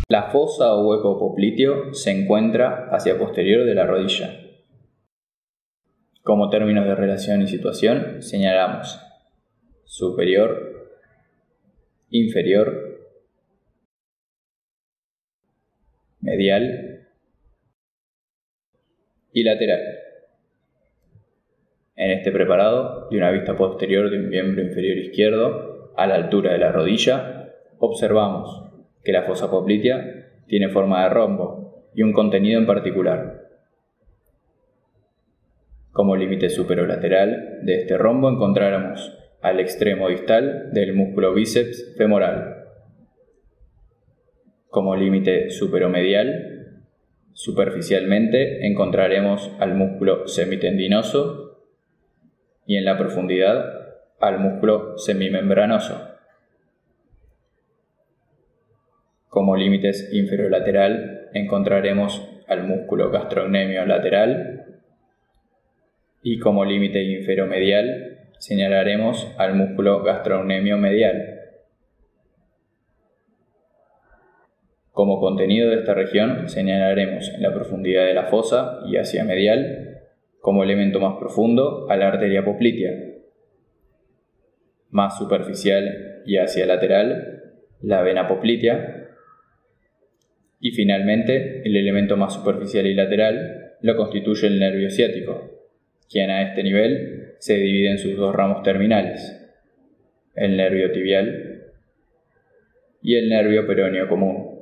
La fosa o hueco popliteo se encuentra hacia posterior de la rodilla. Como términos de relación y situación, señalamos superior, inferior, medial y lateral. En este preparado, de una vista posterior de un miembro inferior izquierdo a la altura de la rodilla, observamos que la fosa poplitea tiene forma de rombo y un contenido en particular. Como límite superolateral de este rombo encontraremos al extremo distal del músculo bíceps femoral. Como límite superomedial, superficialmente encontraremos al músculo semitendinoso y en la profundidad al músculo semimembranoso. Como límites inferolateral encontraremos al músculo gastrocnemio lateral y como límite inferomedial señalaremos al músculo gastrocnemio medial. Como contenido de esta región señalaremos en la profundidad de la fosa y hacia medial como elemento más profundo a la arteria poplitea, más superficial y hacia lateral la vena poplitea, y finalmente, el elemento más superficial y lateral lo constituye el nervio ciático, quien a este nivel se divide en sus dos ramos terminales, el nervio tibial y el nervio peroneo común.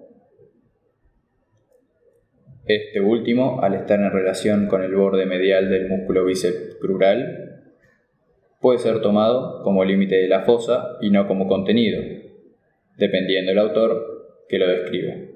Este último, al estar en relación con el borde medial del músculo bíceps crural, puede ser tomado como límite de la fosa y no como contenido, dependiendo del autor que lo describe.